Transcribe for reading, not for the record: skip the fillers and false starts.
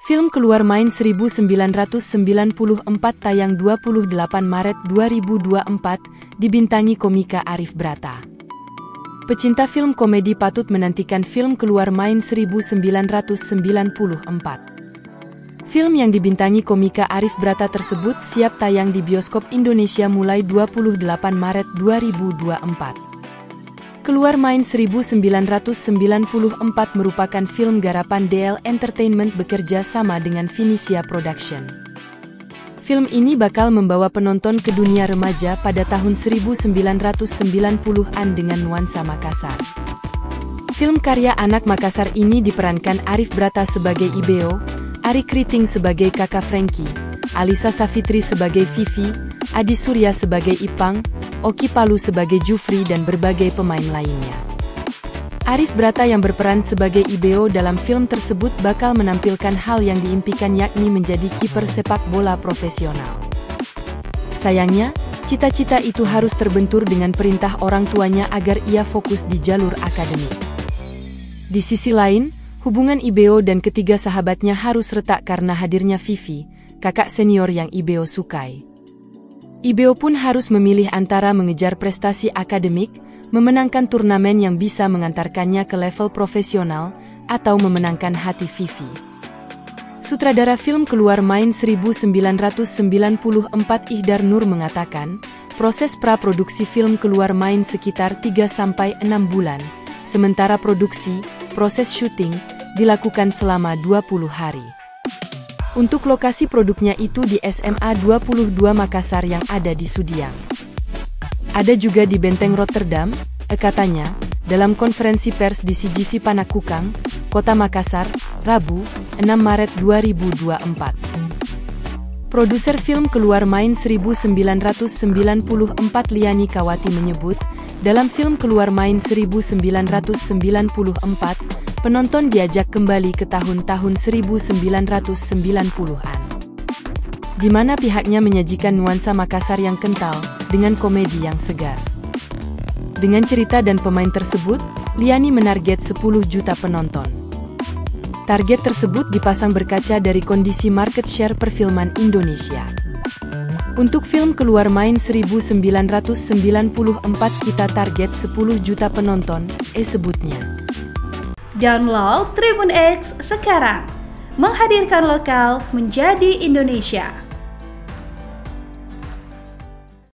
Film keluar main 1994 tayang 28 Maret 2024, dibintangi komika Arif Brata. Pecinta film komedi patut menantikan film keluar main 1994. Film yang dibintangi komika Arif Brata tersebut siap tayang di bioskop Indonesia mulai 28 Maret 2024. Keluar main 1994 merupakan film garapan DL Entertainment bekerja sama dengan Vinisia Production. Film ini bakal membawa penonton ke dunia remaja pada tahun 1990-an dengan nuansa Makassar. Film karya anak Makassar ini diperankan Arif Brata sebagai Ibeo, Ari Kriting sebagai kakak Frankie, Alisa Safitri sebagai Vivi, Adi Surya sebagai Ipang, Oki Palu sebagai Jufri dan berbagai pemain lainnya. Arif Brata yang berperan sebagai Ibeo dalam film tersebut bakal menampilkan hal yang diimpikan, yakni menjadi kiper sepak bola profesional. Sayangnya, cita-cita itu harus terbentur dengan perintah orang tuanya agar ia fokus di jalur akademik. Di sisi lain, hubungan Ibeo dan ketiga sahabatnya harus retak karena hadirnya Vivi, kakak senior yang Ibeo sukai. Ibeo pun harus memilih antara mengejar prestasi akademik, memenangkan turnamen yang bisa mengantarkannya ke level profesional, atau memenangkan hati Vivi. Sutradara film keluar main 1994 Ihdar Nur mengatakan, proses pra-produksi film keluar main sekitar 3-6 bulan, sementara produksi, proses syuting, dilakukan selama 20 hari. Untuk lokasi produknya itu di SMA 22 Makassar yang ada di Sudiang. Ada juga di Benteng Rotterdam, katanya, dalam konferensi pers di CGV Panakukang, Kota Makassar, Rabu, 6 Maret 2024. Produser film keluar main 1994 Liani Kawati menyebut, dalam film keluar main 1994, penonton diajak kembali ke tahun-tahun 1990-an. Di mana pihaknya menyajikan nuansa Makassar yang kental, dengan komedi yang segar. Dengan cerita dan pemain tersebut, Liani menarget 10 juta penonton. Target tersebut dipasang berkaca dari kondisi market share perfilman Indonesia. Untuk film keluar main 1994 kita target 10 juta penonton, sebutnya. Download Tribun X sekarang, menghadirkan lokal menjadi Indonesia.